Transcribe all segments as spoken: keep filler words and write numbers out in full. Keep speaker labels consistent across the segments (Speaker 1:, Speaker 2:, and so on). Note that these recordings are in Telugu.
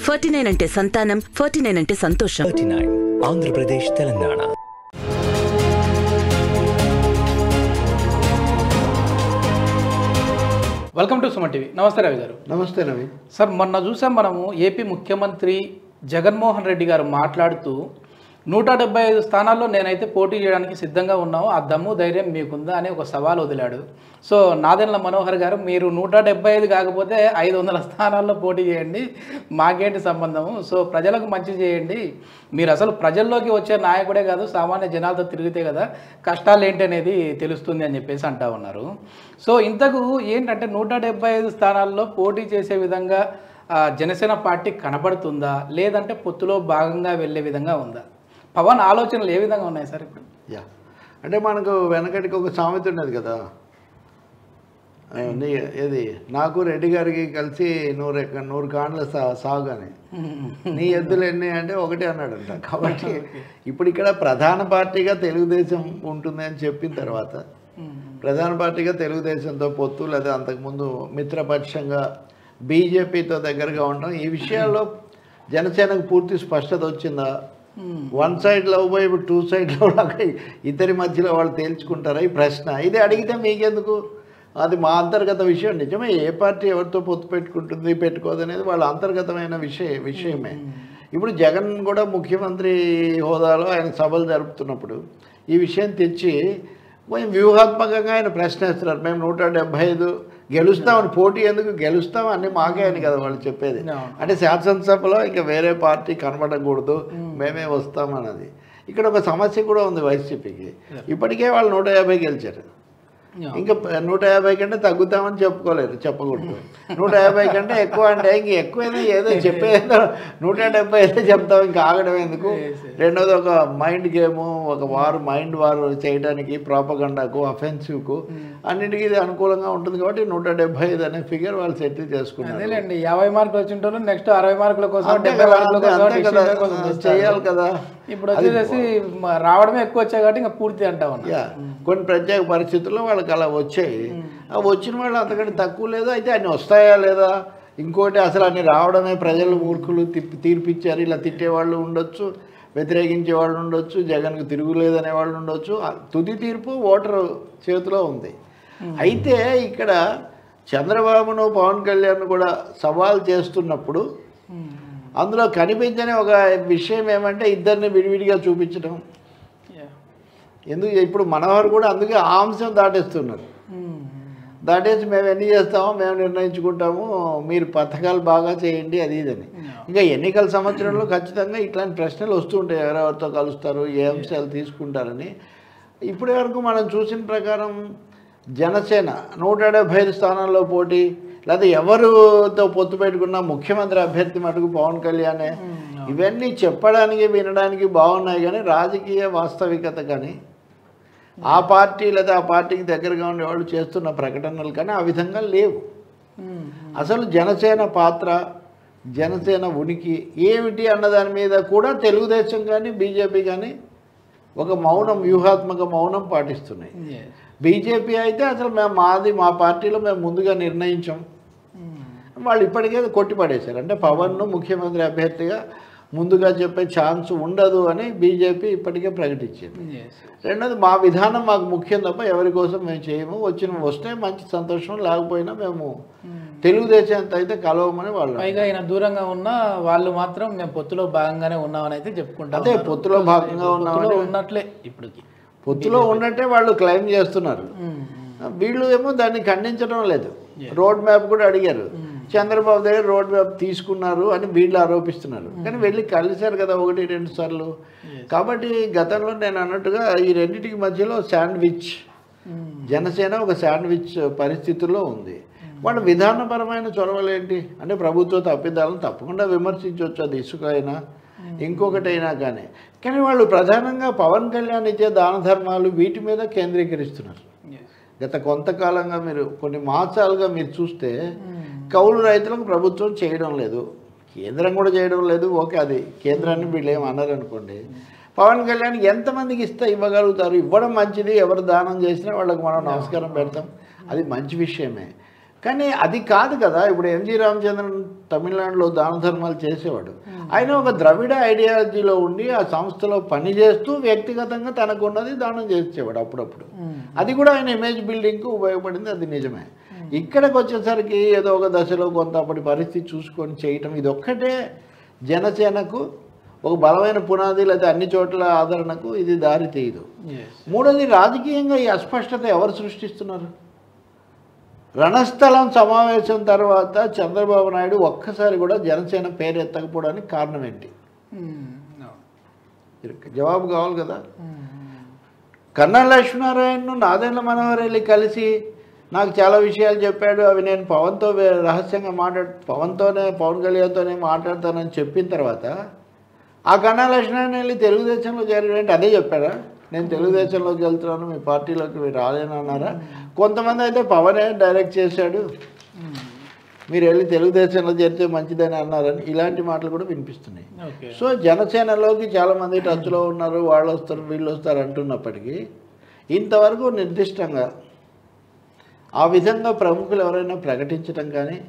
Speaker 1: ఫార్టీ నైన్ అంటే సంతానం, ఫార్టీ నైన్ అంటే సంతోషం.
Speaker 2: Forty nine Andhra Pradesh, Telangana.
Speaker 3: Welcome to Suman TV. నమస్తే రవి గారు.
Speaker 4: నమస్తే రవి
Speaker 3: సార్, మొన్న చూసాం మనము ఏపీ ముఖ్యమంత్రి జగన్మోహన్ రెడ్డి గారు మాట్లాడుతూ నూట డెబ్బై ఐదు స్థానాల్లో నేనైతే పోటీ చేయడానికి సిద్ధంగా ఉన్నాము, ఆ దమ్ము ధైర్యం మీకుందా అని ఒక సవాల్ వదిలాడు. సో నాదెండ్ల మనోహర్ గారు, మీరు నూట డెబ్బై ఐదు కాకపోతే ఐదు వందల స్థానాల్లో పోటీ చేయండి, మాకేంటి సంబంధము, సో ప్రజలకు మంచి చేయండి, మీరు అసలు ప్రజల్లోకి వచ్చే నాయకుడే కాదు, సామాన్య జనాలతో తిరిగితే కదా కష్టాలు ఏంటి అనేది తెలుస్తుంది అని చెప్పేసి అంటా ఉన్నారు. సో ఇంతకు ఏంటంటే నూట డెబ్బై ఐదు స్థానాల్లో పోటీ చేసే విధంగా జనసేన పార్టీ కనబడుతుందా, లేదంటే పొత్తులో భాగంగా వెళ్ళే విధంగా ఉందా? పవన్ ఆలోచనలు ఏ విధంగా ఉన్నాయి సార్ ఇప్పుడు?
Speaker 4: యా అంటే మనకు వెనకటికి ఒక సామెత ఉన్నది కదా, ఏది నాకు రెడ్డి గారికి కలిసి నూరు ఎక్క నూరు కాండ్ల సా సాగు అని, నీ ఎద్దులు ఎన్ని అంటే ఒకటి అన్నాడంట. కాబట్టి ఇప్పుడు ఇక్కడ ప్రధాన పార్టీగా తెలుగుదేశం ఉంటుంది అని చెప్పిన తర్వాత ప్రధాన పార్టీగా తెలుగుదేశంతో పొత్తు లేదా అంతకుముందు మిత్రపక్షంగా బీజేపీతో దగ్గరగా ఉండడం, ఈ విషయాల్లో జనసేనకు పూర్తి స్పష్టత వచ్చిందా? వన్ సైడ్ లవ్ బై ఇప్పుడు టూ సైడ్ లవ్ లాగా ఇద్దరి మధ్యలో వాళ్ళు తేల్చుకుంటారా ఈ ప్రశ్న? ఇది అడిగితే మీకెందుకు, అది మా అంతర్గత విషయం. నిజమే, ఏ పార్టీ ఎవరితో పొత్తు పెట్టుకుంటుంది పెట్టుకోదు అనేది వాళ్ళ అంతర్గతమైన విషయ విషయమే. ఇప్పుడు జగన్ కూడా ముఖ్యమంత్రి హోదాలో ఆయన సభలు జరుపుతున్నప్పుడు ఈ విషయం తెచ్చి కొంచెం వ్యూహాత్మకంగా ఆయన ప్రశ్నిస్తున్నారు. మేము నూట డెబ్బై ఐదు గెలుస్తామని, పోటీ ఎందుకు, గెలుస్తాం అన్నీ మాకే అని కదా వాళ్ళు చెప్పేది. అంటే శాసనసభలో ఇంకా వేరే పార్టీ కనబడకూడదు, మేమే వస్తామన్నది. ఇక్కడ ఒక సమస్య కూడా ఉంది వైసీపీకి. ఇప్పటికే వాళ్ళు నూట యాభై గెలిచారు, ఇంకా నూట యాభై కంటే తగ్గుతామని చెప్పుకోలేరు, చెప్పకూడదు. నూట యాభై కంటే ఎక్కువ అంటే ఇంక ఎక్కువైనా ఏదో చెప్పేదో నూట డెబ్బై అయితే చెప్తాం, ఇంకా ఆగడం ఎందుకు? రెండోది ఒక మైండ్ గేము, ఒక వారు మైండ్ వారు చేయడానికి, ప్రాపగండాకు, అఫెన్సివ్కు అన్నింటికి ఇది అనుకూలంగా ఉంటుంది. కాబట్టి నూట డెబ్బై ఐదు అనే ఫిగర్ వాళ్ళు సెటిల్ చేసుకున్నారు.
Speaker 3: అదేలేండి, యాభై మార్కులు వచ్చింటారు, నెక్స్ట్ అరవై మార్కుల కోసం
Speaker 4: చేయాలి కదా.
Speaker 3: ఇప్పుడు వచ్చేసి రావడమే ఎక్కువ వచ్చాయి కాబట్టి ఇంకా పూర్తి అంటా ఉన్నా.
Speaker 4: కొన్ని ప్రత్యేక పరిస్థితుల్లో వాళ్ళకి అలా వచ్చాయి. ఆ వచ్చిన వాళ్ళు అంతకంటే తక్కువ లేదు. అయితే అన్ని వస్తాయా లేదా, ఇంకోటి అసలు అన్ని రావడమే ప్రజలు మూర్ఖులు తిప్పి తీర్పిచ్చారు, ఇలా తిట్టేవాళ్ళు ఉండొచ్చు, వ్యతిరేకించే వాళ్ళు ఉండొచ్చు, జగన్కు తిరుగులేదనే వాళ్ళు ఉండొచ్చు. తుది తీర్పు ఓటరు చేతిలో ఉంది. అయితే ఇక్కడ చంద్రబాబును పవన్ కళ్యాణ్ కూడా సవాల్ చేస్తున్నప్పుడు అందులో కనిపించని ఒక విషయం ఏమంటే ఇద్దరిని విడివిడిగా చూపించడం. ఎందుకు ఇప్పుడు మనవారు కూడా అందుకే ఆ అంశం దాటేస్తున్నారు. దాటేసి మేము ఎన్ని చేస్తామో మేము నిర్ణయించుకుంటాము, మీరు పథకాలు బాగా చేయండి అది ఇదని. ఇంకా ఎన్నికల సంవత్సరంలో ఖచ్చితంగా ఇట్లాంటి ప్రశ్నలు వస్తుంటాయి, ఎవరెవరితో కలుస్తారు, ఏ అంశాలు తీసుకుంటారని. ఇప్పటి వరకు మనం చూసిన ప్రకారం జనసేన నూట డెబ్బై ఐదు స్థానాల్లో పోటీ, లేదా ఎవరితో పొత్తు పెట్టుకున్నా ముఖ్యమంత్రి అభ్యర్థి మటుకు పవన్ కళ్యాణే. ఇవన్నీ చెప్పడానికి వినడానికి బాగున్నాయి, కానీ రాజకీయ వాస్తవికత కానీ ఆ పార్టీ లేదా ఆ పార్టీకి దగ్గరగా ఉండేవాళ్ళు చేస్తున్న ప్రకటనలు కానీ ఆ విధంగా లేవు. అసలు జనసేన పాత్ర, జనసేన ఉనికి ఏమిటి అన్నదాని మీద కూడా తెలుగుదేశం కానీ బీజేపీ కానీ ఒక మౌనం, వ్యూహాత్మక మౌనం పాటిస్తున్నాయి. బీజేపీ అయితే అసలు మేము మాది మా పార్టీలో మేము ముందుగా నిర్ణయించాం, వాళ్ళు ఇప్పటికే కొట్టిపడేశారు. అంటే పవన్ను ముఖ్యమంత్రి అభ్యర్థిగా ముందుగా చెప్పే ఛాన్స్ ఉండదు అని బీజేపీ ఇప్పటికే ప్రకటించింది. రెండోది మా విధానం మాకు ముఖ్యం తప్ప ఎవరి కోసం మేము చేయము, వచ్చిన వస్తే మంచి సంతోషం, లేకపోయినా మేము తెలుగుదేశం అయితే కలవమని వాళ్ళు.
Speaker 3: పైగా ఆయన దూరంగా ఉన్న వాళ్ళు మాత్రం మేము పొత్తులో భాగంగానే ఉన్నామని అయితే చెప్పుకుంటాం.
Speaker 4: అదే పొత్తులో భాగంగా ఉన్నామని
Speaker 3: ఉన్నట్లే, ఇప్పటికి
Speaker 4: పొత్తులో ఉన్నట్టే వాళ్ళు క్లెయిమ్ చేస్తున్నారు. వీళ్ళు ఏమో దాన్ని ఖండించడం లేదు. రోడ్ మ్యాప్ కూడా అడిగారు, చంద్రబాబు దగ్గర రోడ్ మ్యాప్ తీసుకున్నారు అని వీళ్ళు ఆరోపిస్తున్నారు. కానీ వెళ్ళి కలిశారు కదా ఒకటి రెండు సార్లు. కాబట్టి గతంలో నేను అన్నట్టుగా ఈ రెండింటికి మధ్యలో శాండ్విచ్, జనసేన ఒక శాండ్విచ్ పరిస్థితుల్లో ఉంది. వాళ్ళ విధానపరమైన చొరవలేంటి అంటే ప్రభుత్వ తప్పిదాలను తప్పకుండా విమర్శించవచ్చు, అది ఇసుక అయినా ఇంకొకటైనా కానీ. కానీ వాళ్ళు ప్రధానంగా పవన్ కళ్యాణ్ ఇచ్చే దాన ధర్మాలు వీటి మీద కేంద్రీకరిస్తున్నారు. గత కొంతకాలంగా మీరు కొన్ని మాసాలుగా మీరు చూస్తే కౌలు రైతులకు ప్రభుత్వం చేయడం లేదు, కేంద్రం కూడా చేయడం లేదు. ఓకే, అది కేంద్రాన్ని వీళ్ళు ఏమన్నారు అనుకోండి, పవన్ కళ్యాణ్ ఎంతమందికి ఇస్తే ఇవ్వగలుగుతారు, ఇవ్వడం మంచిది, ఎవరు దానం చేసినా వాళ్ళకి మనం నమస్కారం పెడతాం, అది మంచి విషయమే. కానీ అది కాదు కదా. ఇప్పుడు ఎంజి రామచంద్రన్ తమిళనాడులో దాన ధర్మాలు చేసేవాడు. ఆయన ఒక ద్రవిడ ఐడియాలజీలో ఉండి ఆ సంస్థలో పనిచేస్తూ వ్యక్తిగతంగా తనకు ఉన్నది దానం చేసేవాడు అప్పుడప్పుడు. అది కూడా ఆయన ఇమేజ్ బిల్డింగ్కు ఉపయోగపడింది, అది నిజమే. ఇక్కడికి వచ్చేసరికి ఏదో ఒక దశలో కొంత అప్పటి పరిస్థితి చూసుకొని చేయటం ఇది ఒక్కటే జనసేనకు ఒక బలమైన పునాది, లేదా అన్ని చోట్ల ఆదరణకు ఇది దారి తీయదు. మూడోది, రాజకీయంగా ఈ అస్పష్టత ఎవరు సృష్టిస్తున్నారు? రణస్థలం సమావేశం తర్వాత చంద్రబాబు నాయుడు ఒక్కసారి కూడా జనసేన పేరు ఎత్తకపోవడానికి కారణం ఏంటి? జవాబు కావాలి కదా. కన్నా లక్ష్మీనారాయణను నాదెండ్ల మనోహర్ వెళ్ళి కలిసి నాకు చాలా విషయాలు చెప్పాడు, అవి నేను పవన్తో రహస్యంగా మాట్లాడు పవన్తోనే పవన్ కళ్యాణ్తోనే మాట్లాడతానని చెప్పిన తర్వాత ఆ కన్నా లక్ష్మీనారాయణ వెళ్ళి తెలుగుదేశంలో చేరాడంటే అదే చెప్పాడా? నేను తెలుగుదేశంలోకి వెళ్తున్నాను, మీ పార్టీలోకి మీరు రాలేనన్నారా? కొంతమంది అయితే పవనే డైరెక్ట్ చేశాడు, మీరు వెళ్ళి తెలుగుదేశంలో చేరితే మంచిదని అన్నారని ఇలాంటి మాటలు కూడా వినిపిస్తున్నాయి. సో జనసేనలోకి చాలామంది టచ్లో ఉన్నారు, వాళ్ళు వస్తారు వీళ్ళు వస్తారు అంటున్నప్పటికీ ఇంతవరకు నిర్దిష్టంగా ఆ విధంగా ప్రముఖులు ఎవరైనా ప్రకటించడం కానీ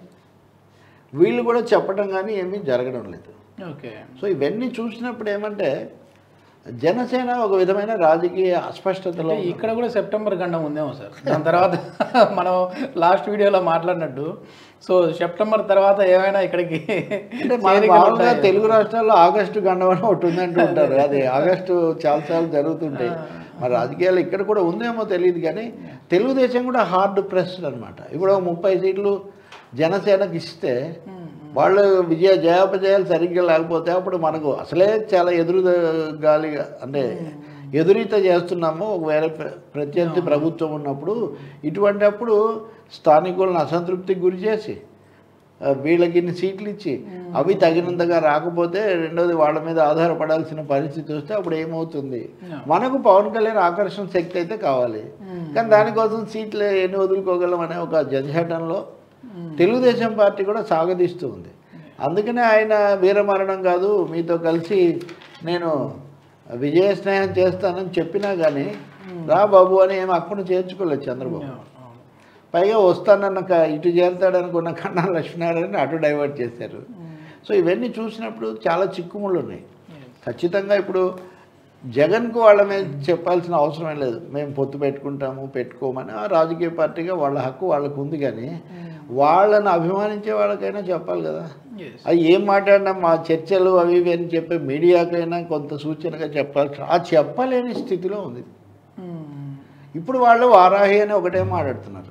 Speaker 4: వీళ్ళు కూడా చెప్పడం కానీ ఏమీ జరగడం లేదు.
Speaker 3: ఓకే.
Speaker 4: సో ఇవన్నీ చూసినప్పుడు ఏమంటే జనసేన ఒక విధమైన రాజకీయ అస్పష్టతలో.
Speaker 3: ఇక్కడ కూడా సెప్టెంబర్ గండం ఉందేమో సార్. దాని తర్వాత మనం లాస్ట్ వీడియోలో మాట్లాడినట్టు సో సెప్టెంబర్ తర్వాత ఏమైనా ఇక్కడికి
Speaker 4: అంటే మామూలుగా తెలుగు రాష్ట్రాల్లో ఆగస్టు గండం అని ఒకటి ఉందంటూ ఉంటారు, అది ఆగస్టు చాలాసార్లు జరుగుతుంటాయి. మరి రాజకీయాలు ఇక్కడ కూడా ఉందేమో తెలియదు, కానీ తెలుగుదేశం కూడా హార్డ్ ప్రెస్డ్ అనమాట. ఇప్పుడు ముప్పై సీట్లు జనసేనకి ఇస్తే వాళ్ళు విజయ జయాపజయాలు సరిగ్గా లేకపోతే అప్పుడు మనకు అసలే చాలా ఎదురు గాలిగా అంటే ఎదురీత చేస్తున్నాము. ఒకవేళ ప్రత్యర్థి ప్రభుత్వం ఉన్నప్పుడు ఇటువంటి అప్పుడు స్థానికులను అసంతృప్తికి గురి చేసి వీళ్ళకి ఇన్ని సీట్లు ఇచ్చి అవి తగినంతగా రాకపోతే రెండోది వాళ్ళ మీద ఆధారపడాల్సిన పరిస్థితి వస్తే అప్పుడు ఏమవుతుంది? మనకు పవన్ కళ్యాణ్ ఆకర్షణ శక్తి అయితే కావాలి, కానీ దానికోసం సీట్లు ఎన్ని వదులుకోగలం అనే ఒక జంజాటంలో తెలుగుదేశం పార్టీ కూడా సాగదీస్తూ ఉంది. అందుకనే ఆయన వీరమరణం కాదు, మీతో కలిసి నేను విజయ స్నేహం చేస్తానని చెప్పినా కానీ రా బాబు అని ఏమి అక్కడ చేర్చుకోలేదు చంద్రబాబు. పైగా వస్తానన్న ఇటు చేరుతాడనుకున్న కన్నా లక్ష్మీనారాయణ అటు డైవర్ట్ చేశారు. సో ఇవన్నీ చూసినప్పుడు చాలా చిక్కుముళ్ళు ఉన్నాయి. ఖచ్చితంగా ఇప్పుడు జగన్కు వాళ్ళ మీద చెప్పాల్సిన అవసరం లేదు, మేము పొత్తు పెట్టుకుంటాము పెట్టుకోమని. ఆ రాజకీయ పార్టీగా వాళ్ళ హక్కు వాళ్ళకు ఉంది, కానీ వాళ్ళని అభిమానించే వాళ్ళకైనా చెప్పాలి కదా. అది ఏం మాట్లాడినా మా చర్చలు అవి ఇవి అని చెప్పే మీడియాకైనా కొంత సూచనగా చెప్పాల్సి ఆ చెప్పలేని స్థితిలో ఉంది. ఇప్పుడు వాళ్ళు వారాహి అని ఒకటే మాట్లాడుతున్నారు.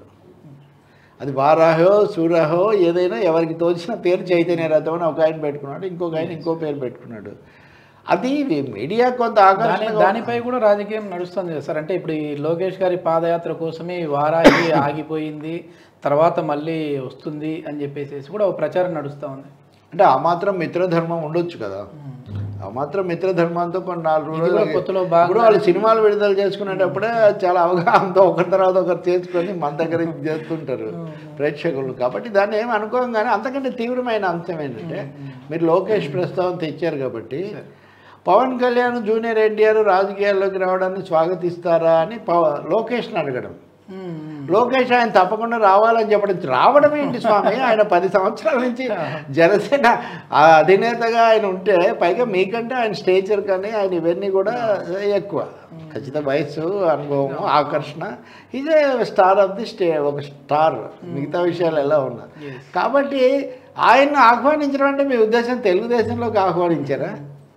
Speaker 4: అది వారాహో సూరాహో ఏదైనా ఎవరికి తోచిన పేరు చైతన్య రథం అని ఒక ఆయన పెట్టుకున్నాడు, ఇంకొక ఆయన ఇంకో పేరు పెట్టుకున్నాడు. అది మీడియా కొంత ఆకర్షణ.
Speaker 3: దానిపై కూడా రాజకీయం నడుస్తుంది కదా సార్. అంటే ఇప్పుడు ఈ లోకేష్ గారి పాదయాత్ర కోసమే వారాహి ఆగిపోయింది, తర్వాత మళ్ళీ వస్తుంది అని చెప్పేసి కూడా ఒక ప్రచారం నడుస్తూ ఉంది.
Speaker 4: అంటే ఆ మాత్రం మిత్రధర్మం ఉండొచ్చు కదా. ఆ మాత్రం మిత్రధర్మంతో కొన్ని నాలుగు రోజులు
Speaker 3: కొత్తలో
Speaker 4: ఇప్పుడు వాళ్ళు సినిమాలు విడుదల చేసుకునేటప్పుడే చాలా అవగాహనతో ఒకరి తర్వాత ఒకరు చేసుకొని మన దగ్గర చేస్తుంటారు ప్రేక్షకులు. కాబట్టి దాన్ని ఏమి అనుకోం, కానీ అంతకంటే తీవ్రమైన అంశం ఏంటంటే మీరు లోకేష్ ప్రస్తావన తెచ్చారు కాబట్టి పవన్ కళ్యాణ్ జూనియర్ ఎన్టీఆర్ రాజకీయాల్లోకి రావడాన్ని స్వాగతిస్తారా అని పవ లోకేష్ని అడగడం. లోకేష్ ఆయన తప్పకుండా రావాలని చెప్పడం. రావడం ఏంటి స్వామి, ఆయన పది సంవత్సరాల నుంచి జనసేన అధినేతగా ఆయన ఉంటే పైగా మీకంటే ఆయన స్టేచర్ కానీ ఆయన ఇవన్నీ కూడా ఎక్కువ, ఖచ్చిత వయసు అనుభవం ఆకర్షణ. ఇదే స్టార్ ఆఫ్ ది స్టే, ఒక స్టార్, మిగతా విషయాలు ఎలా ఉన్నా. కాబట్టి ఆయన్ని ఆహ్వానించడం అంటే మీ ఉద్దేశం తెలుగుదేశంలోకి ఆహ్వానించారా?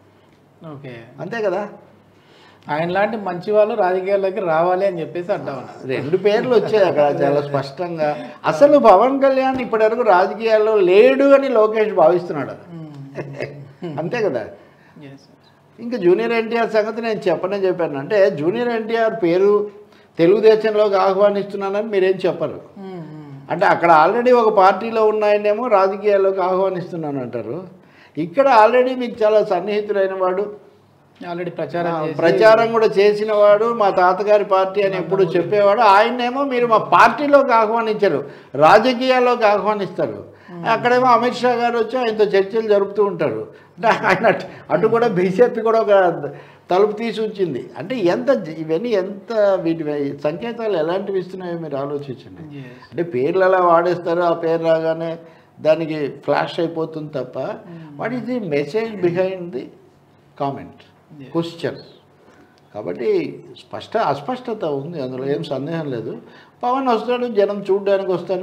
Speaker 3: ఓకే,
Speaker 4: అంతే కదా.
Speaker 3: ఆయన లాంటి మంచి వాళ్ళు రాజకీయాల్లోకి రావాలి అని చెప్పేసి అంటాం.
Speaker 4: రెండు పేర్లు వచ్చాయి అక్కడ చాలా స్పష్టంగా. అసలు పవన్ కళ్యాణ్ ఇప్పటివరకు రాజకీయాల్లో లేడు అని లోకేష్ భావిస్తున్నాడు, అంతే కదా. ఇంకా జూనియర్ ఎన్టీఆర్ సంగతి నేను చెప్పనే చెప్పాను. అంటే జూనియర్ ఎన్టీఆర్ పేరు తెలుగుదేశంలోకి ఆహ్వానిస్తున్నానని మీరేం చెప్పరు. అంటే అక్కడ ఆల్రెడీ ఒక పార్టీలో ఉన్నాయనేమో రాజకీయాల్లోకి ఆహ్వానిస్తున్నాను అంటారు. ఇక్కడ ఆల్రెడీ మీకు చాలా సన్నిహితుడైన వాడు,
Speaker 3: ఆల్రెడీ ప్రచారం
Speaker 4: ప్రచారం కూడా చేసిన వాడు, మా తాతగారి పార్టీ అని ఎప్పుడు చెప్పేవాడు. ఆయనేమో మీరు మా పార్టీలోకి ఆహ్వానించరు, రాజకీయాల్లోకి ఆహ్వానిస్తారు. అక్కడేమో అమిత్ షా గారు వచ్చి ఆయనతో చర్చలు జరుపుతూ ఉంటారు. అంటే ఆయన అటు కూడా బీజేపీ కూడా ఒక తలుపు తీసి ఉంచింది. అంటే ఎంత ఇవన్నీ ఎంత వీటి సంకేతాలు ఎలాంటివి ఇస్తున్నాయో మీరు ఆలోచించండి. అంటే పేర్లు అలా వాడేస్తారు, ఆ పేరు రాగానే దానికి ఫ్లాష్ అయిపోతుంది తప్ప what is the message behind the comment question. కాబట్టి స్పష్ట అస్పష్టత ఉంది, అందులో ఏం సందేహం లేదు. పవన్ వస్తాడు, జనం చూడడానికి వస్తారు,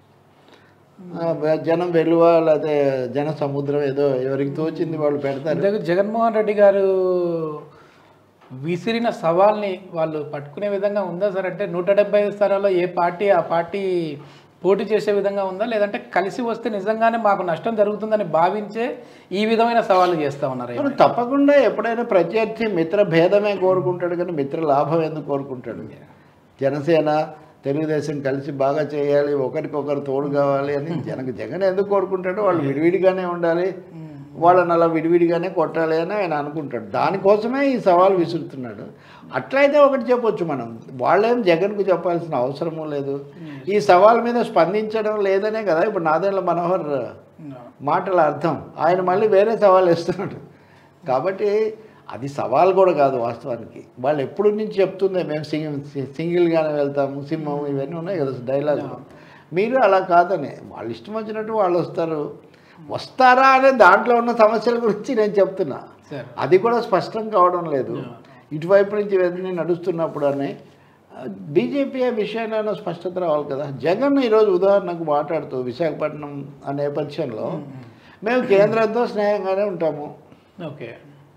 Speaker 4: జనం వెలువ లేకపోతే జన సముద్రం ఏదో ఎవరికి తోచింది వాళ్ళు పెడతారు.
Speaker 3: జగన్మోహన్ రెడ్డి గారు విసిరిన సవాల్ని వాళ్ళు పట్టుకునే విధంగా ఉందా సార్? అంటే నూట డెబ్బై ఐదు స్థానాల్లో ఏ పార్టీ ఆ పార్టీ పోటీ చేసే విధంగా ఉందా, లేదంటే కలిసి వస్తే నిజంగానే మాకు నష్టం జరుగుతుందని భావించే ఈ విధమైన సవాళ్ళు చేస్తూ ఉన్నారు?
Speaker 4: తప్పకుండా ఎప్పుడైనా ప్రత్యర్థి మిత్ర భేదమే కోరుకుంటాడు, కానీ మిత్ర లాభం ఎందుకు కోరుకుంటాడు? జనసేన తెలుగుదేశం కలిసి బాగా చేయాలి, ఒకరికొకరు తోడు కావాలి అని జనకు జగన్ ఎందుకు కోరుకుంటాడో, వాళ్ళు విడివిడిగానే ఉండాలి, వాళ్ళని అలా విడివిడిగానే కొట్టాలి అని ఆయన అనుకుంటాడు. దానికోసమే ఈ సవాల్ విసురుతున్నాడు. అట్లయితే ఒకటి చెప్పొచ్చు మనం, వాళ్ళేం జగన్కు చెప్పాల్సిన అవసరమూ లేదు. ఈ సవాల్ మీద స్పందించడం లేదనే కదా ఇప్పుడు నాదెండ్ల మనోహర్ మాటల అర్థం. ఆయన మళ్ళీ వేరే సవాల్ వేస్తున్నాడు. కాబట్టి అది సవాల్ కూడా కాదు వాస్తవానికి. వాళ్ళు ఎప్పుడు నుంచి చెప్తుందే మేము సింగిల్ సింగిల్గానే వెళ్తాము, సింహం ఇవన్నీ ఉన్నాయి కదా డైలాగులు. మీరు అలా కాదని వాళ్ళు ఇష్టం వచ్చినట్టు వాళ్ళు వస్తారు. వస్తారా అనే దాంట్లో ఉన్న సమస్యల గురించి నేను చెప్తున్నా, అది కూడా స్పష్టం కావడం లేదు. ఇటువైపు నుంచి ఇవన్నీ నడుస్తున్నప్పుడు అని బీజేపీ విషయాన్ని స్పష్టత రావాలి కదా. జగన్ ఈరోజు ఉదాహరణకు మాట్లాడుతూ విశాఖపట్నం ఆ నేపథ్యంలో మేము కేంద్రంతో స్నేహంగానే ఉంటాము,
Speaker 3: ఓకే,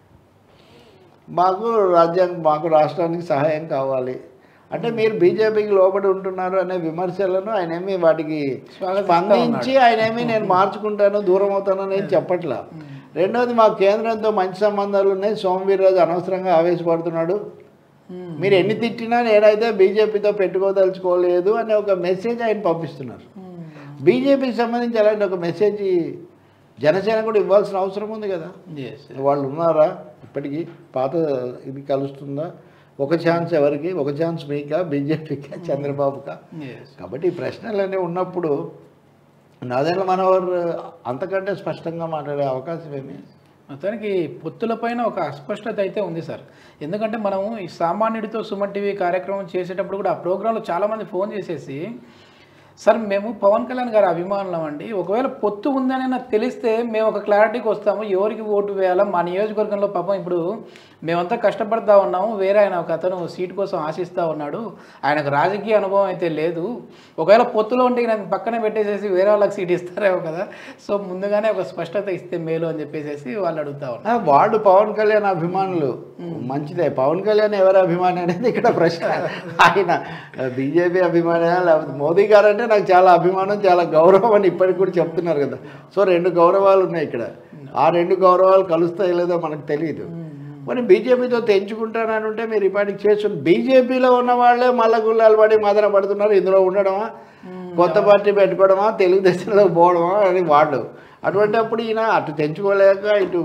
Speaker 4: మాకు రాజ్యాంగం మాకు రాష్ట్రానికి సహాయం కావాలి అంటే మీరు బీజేపీకి లోబడి ఉంటున్నారు అనే విమర్శలను ఆయన ఏమి వాటికి స్పందించి ఆయన ఏమి నేను మార్చుకుంటాను దూరం అవుతానని ఏం చెప్పట్లా. రెండవది మాకు కేంద్రంతో మంచి సంబంధాలు ఉన్నాయి, సోమవీర్రాజు అనవసరంగా ఆవేశపడుతున్నాడు, మీరు ఎన్ని తిట్టినా నేనైతే బీజేపీతో పెట్టుకోదలుచుకోలేదు అనే ఒక మెసేజ్ ఆయన పంపిస్తున్నారు. బీజేపీకి సంబంధించి అలాంటి ఒక మెసేజ్ జనసేన కూడా ఇవ్వాల్సిన అవసరం ఉంది కదా. వాళ్ళు ఉన్నారా ఇప్పటికీ? పాత ఇది కలుస్తుందా? ఒక ఛాన్స్ ఎవరికి? ఒక ఛాన్స్ మీకా, బీజేపీకా, చంద్రబాబుకా? కాబట్టి ఈ ప్రశ్నలన్నీ ఉన్నప్పుడు నాదెండ్ల మనోహర్ అంతకంటే స్పష్టంగా మాట్లాడే అవకాశం ఏమి?
Speaker 3: మొత్తానికి పొత్తులపైన ఒక అస్పష్టత అయితే ఉంది సార్. ఎందుకంటే మనం ఈ సామాన్యుడితో సుమన్ టీవీ కార్యక్రమం చేసేటప్పుడు కూడా ఆ ప్రోగ్రాంలో చాలామంది ఫోన్ చేసేసి, సార్ మేము పవన్ కళ్యాణ్ గారి అభిమానులం అండి, ఒకవేళ పొత్తు ఉందని నాకు తెలిస్తే మేము ఒక క్లారిటీకి వస్తాము, ఎవరికి ఓటు వేయాలా, మా నియోజకవర్గంలో పాపం ఇప్పుడు మేమంతా కష్టపడతా ఉన్నాము, వేరే ఆయన ఒక అతను సీటు కోసం ఆశిస్తూ ఉన్నాడు, ఆయనకు రాజకీయ అనుభవం అయితే లేదు, ఒకవేళ పొత్తులో ఉంటే నేను పక్కనే పెట్టేసేసి వేరే వాళ్ళకి సీట్ ఇస్తారేమో కదా, సో ముందుగానే ఒక స్పష్టత ఇస్తే మేలు అని చెప్పేసి వాళ్ళు అడుగుతా ఉన్నారు.
Speaker 4: వాడు పవన్ కళ్యాణ్ అభిమానులు మంచిదే, పవన్ కళ్యాణ్ ఎవరి అభిమాని అనేది ఇక్కడ ప్రశ్న. ఆయన బీజేపీ అభిమాని లేకపోతే మోదీ గారు అంటే నాకు చాలా అభిమానం, చాలా గౌరవం అని ఇప్పటికి కూడా చెప్తున్నారు కదా. సో రెండు గౌరవాలు ఉన్నాయి ఇక్కడ, ఆ రెండు గౌరవాలు కలుస్తాయి లేదో మనకు తెలియదు. మరి బీజేపీతో తెంచుకుంటానని ఉంటే మీరు ఇప్పటికి చేసు బీజేపీలో ఉన్న వాళ్ళే మళ్ళా గుళ్ళాలు పడి మదన పడుతున్నారు, ఇందులో ఉండడమా, కొత్త పార్టీ పెట్టుకోవడమా, తెలుగుదేశంలో పోవడమా అని వాళ్ళు. అటువంటి అప్పుడు ఈయన అటు తెంచుకోలేక ఇటు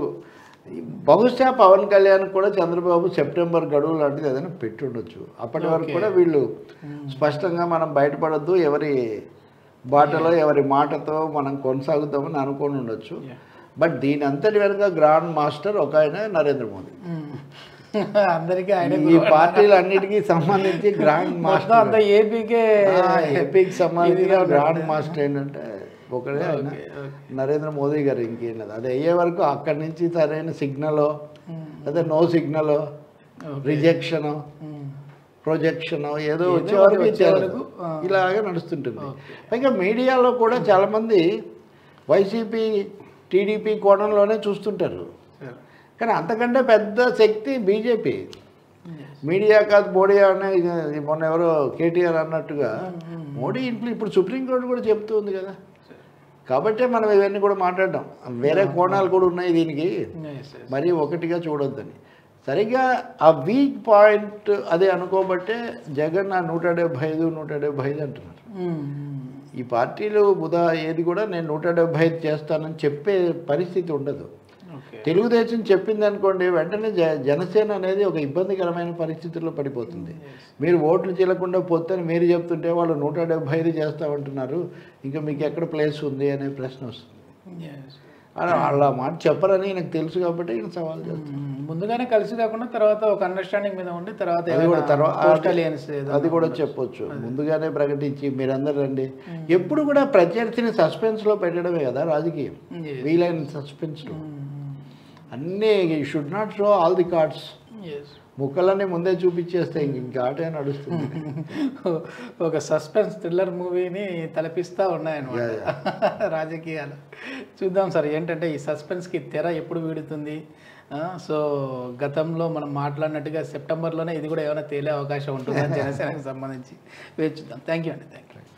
Speaker 4: బహుశా పవన్ కళ్యాణ్ కూడా చంద్రబాబు సెప్టెంబర్ గడువు లాంటిది ఏదైనా పెట్టి ఉండొచ్చు. అప్పటి వరకు కూడా వీళ్ళు స్పష్టంగా మనం బయటపడద్దు, ఎవరి బాటలో ఎవరి మాటతో మనం కొనసాగుతామని అనుకొని ఉండొచ్చు. బట్ దీని అంతటి వెనుక గ్రాండ్ మాస్టర్ ఒక ఆయన నరేంద్ర మోదీ.
Speaker 3: అందరికీ ఆయన
Speaker 4: ఈ పార్టీలు అన్నిటికీ సంబంధించి గ్రాండ్ మాస్టర్
Speaker 3: అంతా ఏపీకే
Speaker 4: ఏపీకి సంబంధించిన గ్రాండ్ మాస్టర్ ఏంటంటే ఒకడే ఆయన నరేంద్ర మోదీ గారు. ఇంకేం అది అయ్యే వరకు అక్కడి నుంచి సరైన సిగ్నలో అదే నో సిగ్నలో రిజెక్షను ప్రొజెక్షన్ ఏదో వచ్చే వరకు ఇచ్చేవరకు ఇలాగే నడుస్తుంటుంది. పైగా మీడియాలో కూడా చాలామంది వైసీపీ టీడీపీ కోణంలోనే చూస్తుంటారు, కానీ అంతకంటే పెద్ద శక్తి బీజేపీ. మీడియా కాదు మోడీ అనే మొన్న ఎవరో కేటీఆర్ అన్నట్టుగా మోడీ ఇంట్లో ఇప్పుడు సుప్రీంకోర్టు కూడా చెప్తూ ఉంది కదా. కాబట్టే మనం ఇవన్నీ కూడా మాట్లాడడం, వేరే కోణాలు కూడా ఉన్నాయి దీనికి, మరీ ఒకటిగా చూడొద్దని. సరిగ్గా ఆ వీక్ పాయింట్ అదే అనుకోబట్టే జగన్ ఆ నూట డెబ్భై ఐదు నూట డెబ్భై ఐదు అంటున్నారు. ఈ పార్టీలు బుధ ఏది కూడా నేను నూట డెబ్భై ఐదు చేస్తానని చెప్పే పరిస్థితి ఉండదు. తెలుగుదేశం చెప్పింది అనుకోండి వెంటనే జ జనసేన అనేది ఒక ఇబ్బందికరమైన పరిస్థితుల్లో పడిపోతుంది. మీరు ఓట్లు చీలకుండా పోతేని మీరు చెప్తుంటే వాళ్ళు నూట డెబ్భై ఐదు చేస్తామంటున్నారు, ఇంకా మీకు ఎక్కడ ప్లేస్ ఉంది అనే ప్రశ్న వస్తుంది. అని వాళ్ళ మాట చెప్పరని నాకు తెలుసు కాబట్టి ఈయన సవాల్ చేస్తాను.
Speaker 3: ముందుగానే కలిసి కాకుండా తర్వాత ఒక అండర్స్టాండింగ్ మీద ఉండి తర్వాత
Speaker 4: అది కూడా తర్వాత
Speaker 3: ఏదైనా
Speaker 4: అది కూడా చెప్పొచ్చు. ముందుగానే ప్రకటించి మీరందరూ రండి. ఎప్పుడు కూడా ప్రత్యర్థిని సస్పెన్స్లో పెట్టడమే కదా రాజకీయం, వీలైన సస్పెన్స్లో. అన్నీ should not show all the cards. ముక్కలన్నీ ముందే చూపించేస్తే ఇంక ఆటే నడుస్తుంది.
Speaker 3: ఒక సస్పెన్స్ థ్రిల్లర్ మూవీని తలపిస్తూ ఉన్నాయన్నమాట రాజకీయాలు. చూద్దాం సార్ ఏంటంటే ఈ సస్పెన్స్కి తెర ఎప్పుడు వీడుతుంది. సో గతంలో మనం మాట్లాడినట్టుగా సెప్టెంబర్లోనే ఇది కూడా ఏమైనా తేలే అవకాశం ఉంటుందని జనసేనకు సంబంధించి వేచి చూద్దాం. థ్యాంక్ యూ అండి. Thank you.